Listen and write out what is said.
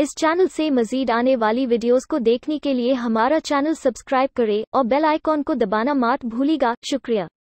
इस चैनल से मजीद आने वाली वीडियोस को देखने के लिए हमारा चैनल सब्सक्राइब करें और बेल आइकॉन को दबाना मत भूलिएगा। शुक्रिया।